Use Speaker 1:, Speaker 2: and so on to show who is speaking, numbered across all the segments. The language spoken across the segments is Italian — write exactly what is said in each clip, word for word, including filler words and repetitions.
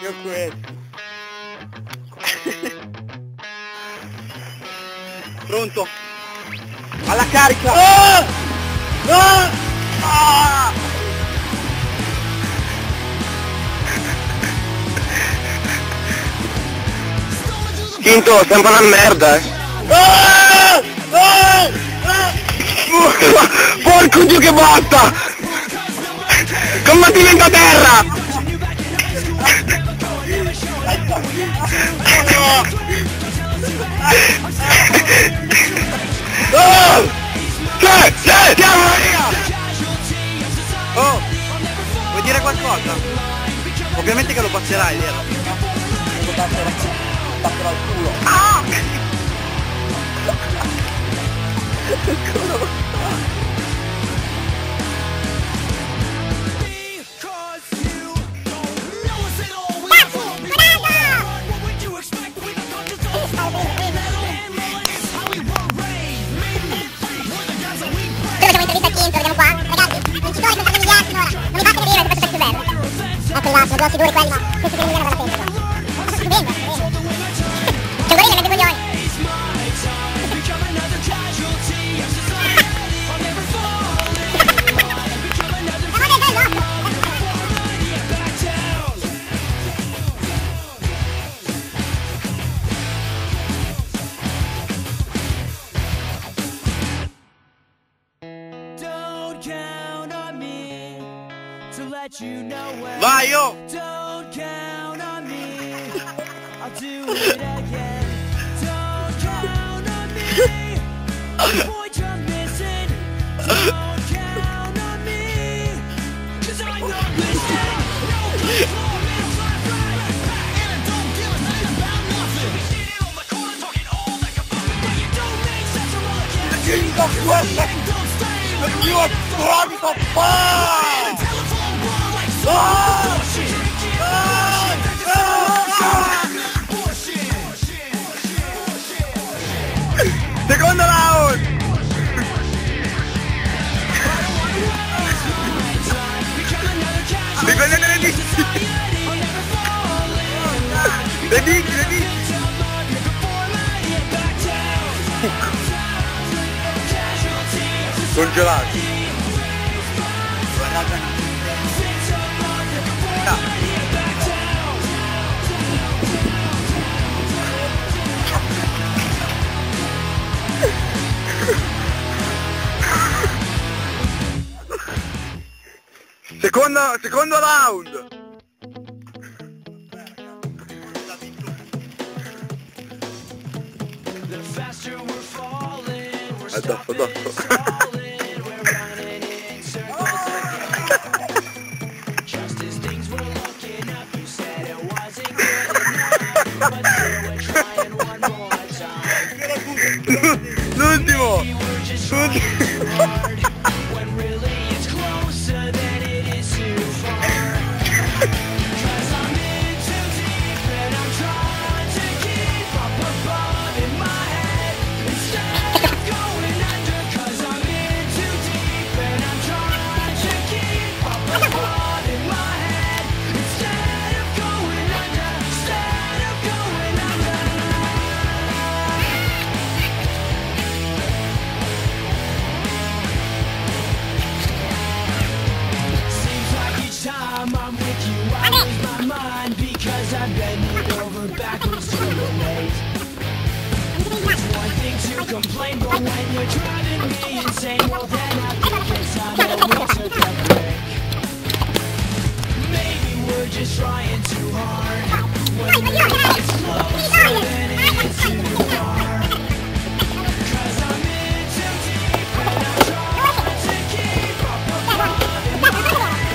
Speaker 1: Io questo. Pronto? Alla carica! Ah! Ah! Ah!
Speaker 2: Quinto, sembra una merda, eh!
Speaker 1: Ah! Ah! Ah!
Speaker 2: Porco Dio che botta! Combattimento a terra! Oh! Sì, sì, siamo raga!
Speaker 1: Oh! Vuoi dire qualcosa? Ovviamente che lo passerai, vero? Lo batterò, batterò al culo. Ah!
Speaker 3: Sono sicuri quelli, ma questi che mi viene dalla testa. Ma sto stupendo, stupendo. C'è un gorilla, metti i coglioni.
Speaker 1: Vai, oh!
Speaker 4: Don't count on me. I'll do it again. Don't count on me. The point you're missing. Don't count on me. Cause I'm not listening. No conform in a flat right. And I don't give a shit about nothing. Standing on the corner talking all that kabuki. But you don't make sense of all the
Speaker 1: King of Wrestling! The new strong of fire! Ah! Ah! Ah! Secondo round! Riprendete le dita! Le dita, le dita! Congelati! Guardate! Secondo, secondo round! Addosso, addosso! L'ultimo!
Speaker 4: I'm with you, I lose my mind because I'm bending over backwards to relate. It's one thing to complain, but when you're driving me insane, well then I think it's time that we took a break. Maybe we're just trying too hard, when really it's closer than it is too far. Cause I'm in too deep and I'm trying to keep up above in my head.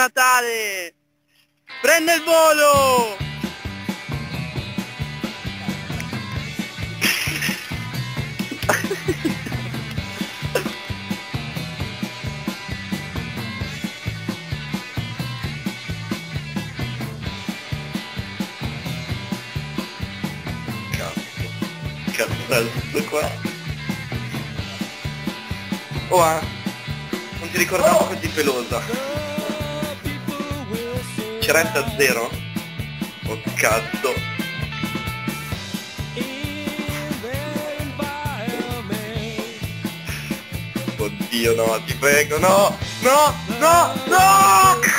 Speaker 1: Natale! Prende il volo!
Speaker 2: Cazzo qua. Oh, ah, non ti ricordavo così pelosa. Ceretta zero? Oh cazzo. Oddio no, ti prego, no! No! No! No!